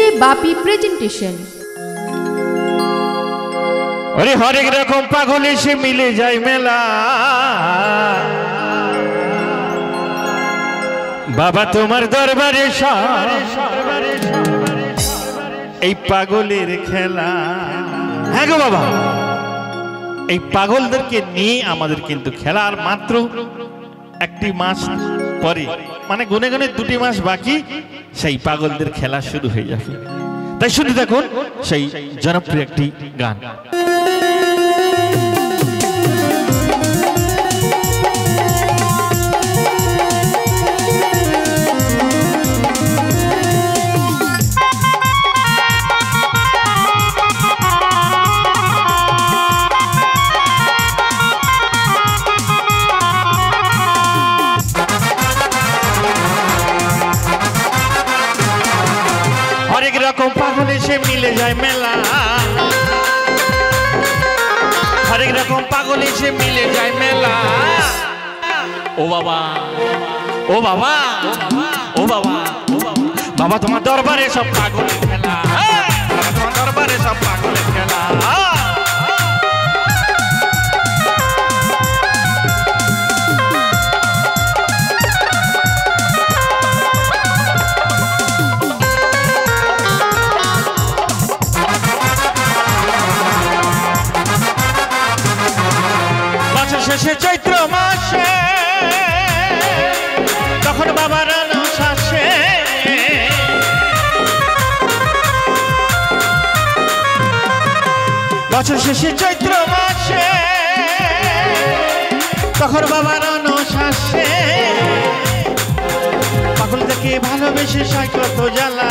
DJ বাপি presentation. अरे हर एक रकम पागल से मिले जाए मेला बाबा तुम्हार दरबारे এই পাগলের খেলা। হ্যাঁ গো বাবা, এই পাগলদেরকে নিয়ে আমাদের কিন্তু খেলা আর মাত্র একটি মাস পরে, মানে গুনে গুনে 2টি মাস বাকি, সেই পাগলদের খেলা শুরু হয়ে যাবে। তাই শুনে দেখুন সেই জনপ্রিয় একটি গান। हरेक रकम पागल से मिले जाए मेला, हरेक रकम पागल से मिले जाए मेला। ओ बाबा ओ बाबा ओ बाबा बाबा तुम्हार दरबारे सब पागल खेला, तुम्हार दरबारे सब पागल खेला। শেষে চৈত্র মাসে তখন বাবার শ্বাসে বছর শেষে চৈত্র মাসে তখন বাবার শ্বাসে পাগলদেরকে ভালোবেসে সাই কত জ্বালা,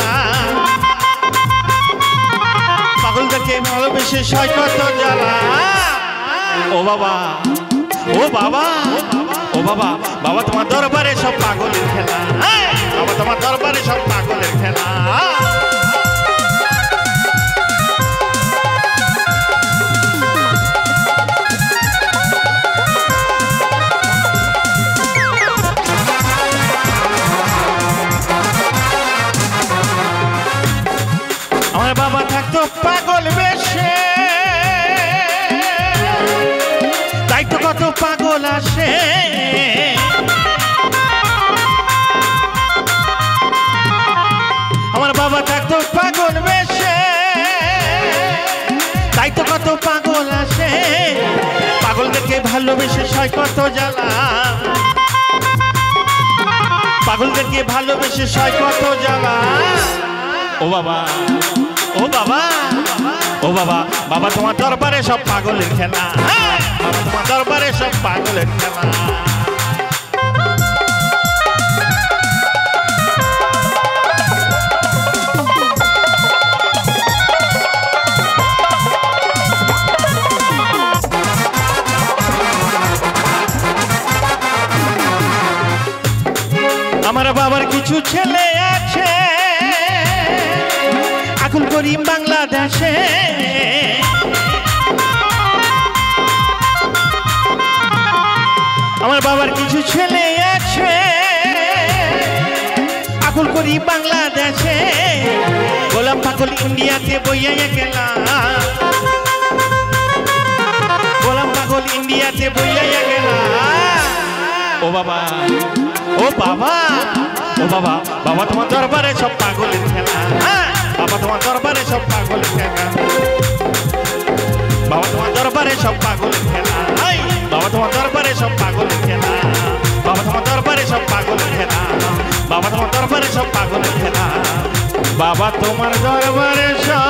পাগলদেরকে ভালোবেসে সাই কত জ্বালা। ও বাবা ও বাবা ও বাবা বাবা তোমার দরবারে সব পাগলের খেলা, বাবা তোমার দরবারে সব পাগলের খেলা। আমার বাবা থাকতো পাগল বেশে, তাই তো কত পাগল আসে। আমার বাবা থাকতো পাগল বেশে, তাই তো কত পাগল আসে। পাগলদেরকে ভালোবেসে সয় কত জ্বালা, পাগলদেরকে ভালোবেসে সয় কত জ্বালা। ও বাবা ও বাবা ও বাবা বাবা তোমার দরবারে সব পাগলের খেলা, বাবা তোমার দরবারে সব পাগলের খেলা। আমার বাবার কিছু ছেলে আছে আকুল করিম বাংলাদেশে, আমার বাবার কিছু ছেলে আছে আকুল করি বাংলাদেশে। গোলাম পাগল ইন্ডিয়াতে বইয়া গেলা, গোলাম পাগল ইন্ডিয়াতে বইয়া গেলা। ও বাবা ও বাবা ও বাবা বাবা তোমার দরবারে সব পাগলের খেলা, বাবা তোমার দরবারে সব পাগলের খেলা, বাবা তোমার দরবারে সব পাগলের খেলা, বাবা তোমার দরবারে সব পাগলের খেলা, বাবা তোমার দরবারে সব পাগলের খেলা, বাবা তোমার দরবারে সব পাগলের খেলা, বাবা তোমার দরবারে সব